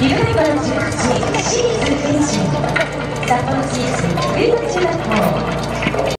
昼間から18時、シリーズ検診札幌市立上野中学校